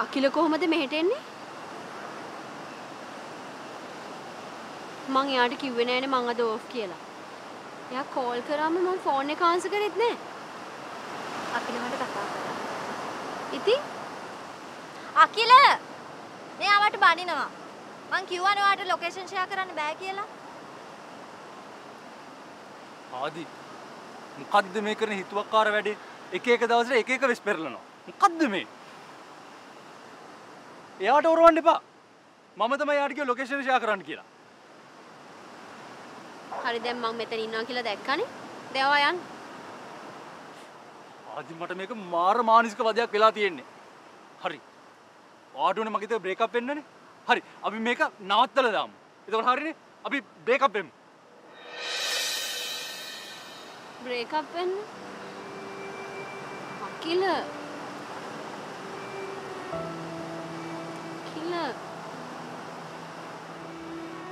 අකිල කොහොමද මෙහෙට එන්නේ? මං එයාට කිව්වේ නෑනේ මං අද ඕෆ් කියලා. එයා කෝල් කරාම මං ෆෝන් එක ආන්සර් කරෙත් නෑ. අකිල මට කතා කරා. ඉතින් අකිල මෙයාට බනිනවා. මං කිව්වනේ ඔයාට ලොකේෂන් ෂෙයා කරන්න බෑ කියලා. ආදි මොකද්ද මේ කරන හිතුවක්කාර වැඩේ? එක එක දවසට එක එක වෙස් පෙරලනවා. මොකද්ද මේ? එයාට උරවන්න එපා. මම තමයි එයාට කිව්ව ලොකේෂන් ෂෙයා කරන්න කියලා. හරි දැන් මං මෙතන ඉන්නවා කියලා දැක්කනේ. දැන් ඔයා යන්න. ආදි මට මේක මාර මානසික වදයක් වෙලා තියෙන්නේ. හරි. ඔයාට උනේ මගේ තේ බ්‍රේක් අප් වෙන්නනේ. හරි. අපි මේක නවත්තලා දාමු. එතකොට හරිනේ. අපි බ්‍රේක් අප් වෙමු. බ්‍රේක් අප් වෙන්න? අකිල